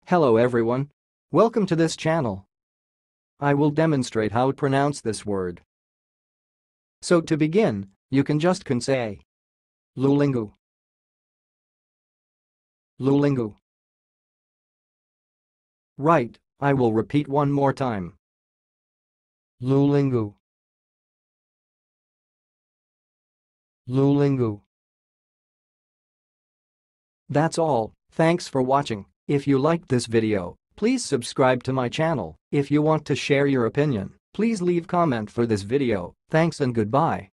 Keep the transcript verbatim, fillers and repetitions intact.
Hello everyone. Welcome to this channel. I will demonstrate how to pronounce this word. So to begin, you can just can say Lulingu. Lulingu. Right, I will repeat one more time. Lulingu. Lulingu. That's all. Thanks for watching. If you liked this video, please subscribe to my channel. If you want to share your opinion, please leave comment for this video. Thanks and goodbye.